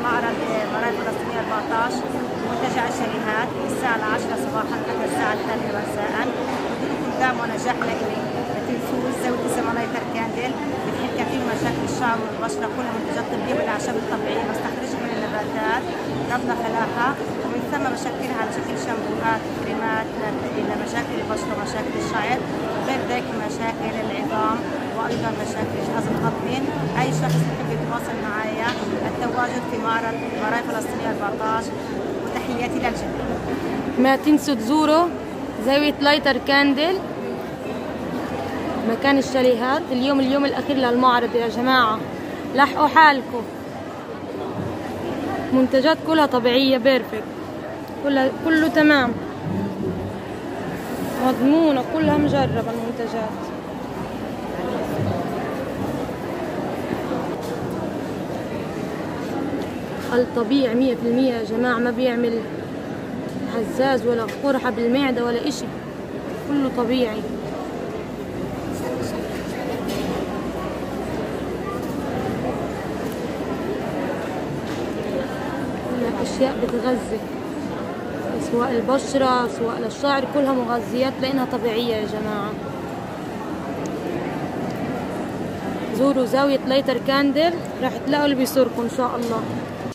معرض براءة فلسطينية 14 منتجع الشاليهات من الساعة 10 صباحا حتى الساعة 3 مساء. بدكم دعم ونجاح لإلي. ما تنسوش زاوية اسم لايتر كاندل بتحل كثير من مشاكل الشعر والبشرة، كلها منتجات طبية بالأعشاب الطبيعية بستخرجها من النباتات ربنا خلقها، ومن ثم بشكلها على شكل شامبوهات كريمات لمشاكل البشرة ومشاكل الشعر، وغير ذلك مشاكل العظام وايضا مشاكل الجهاز الهضمي. اي شخص يحب يتواصل معايا التواجد في معرض براءة فلسطينية 14. وتحياتي للجميع. ما تنسوا تزوروا زاوية لايتر كاندل مكان الشاليهات. اليوم الأخير للمعرض يا جماعة، لحقوا حالكم. منتجات كلها طبيعية بيرفكت، كله تمام، مضمونة، كلها مجربة المنتجات. الطبيعي 100% يا جماعة، ما بيعمل هزاز ولا قرحة بالمعدة ولا إشي، كله طبيعي. أشياء بتغذي سواء البشرة سواء للشعر، كلها مغذيات لأنها طبيعية يا جماعة. زوروا زاوية لايتر كاندل راح تلاقوا اللي بيسركم إن شاء الله.